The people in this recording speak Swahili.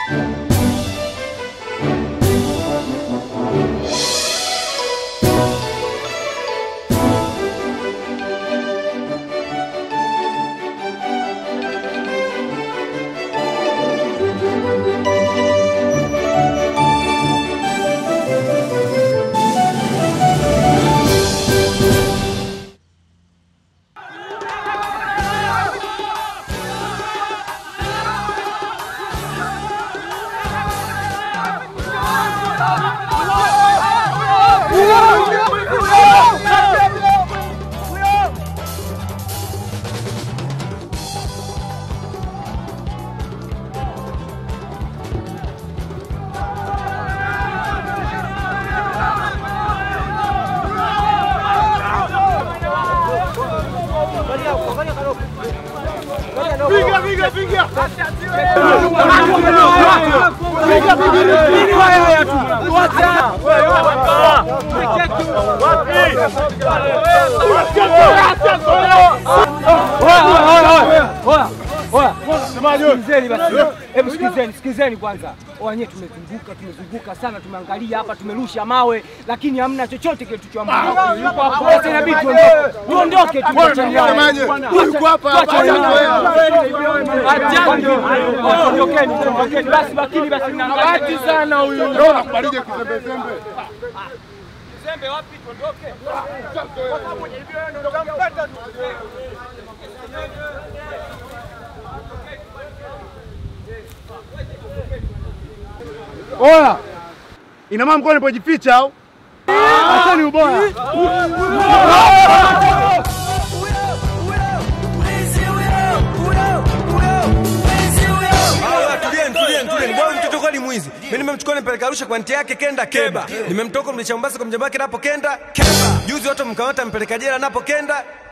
Sikizeni kwanza. Wenyewe tumezunguka sana, tumeangalia hapa, tumerusha mawe, lakini hamna chochote kile tulichoamua. Sasa inabidi tuondoke tuachane. Yuko hapa. Ondokeni basi, bakini basi bahati sana huyu. Ndio nakubalije kizembe zembe. Zembe wapi tuondoke? Oya. Ina maana mko nipojificha au? Acha ni ubora. Tulieni. Bwana mtoto kwani mwizi. Mimi nimemchukua nimpeleka Arusha kwa nti yake kenda Keba. Nimemtoka mlisha Mombasa kwa mjomba wake napo kenda Keba. Juzi watu mkamata mpeleka jela napo kenda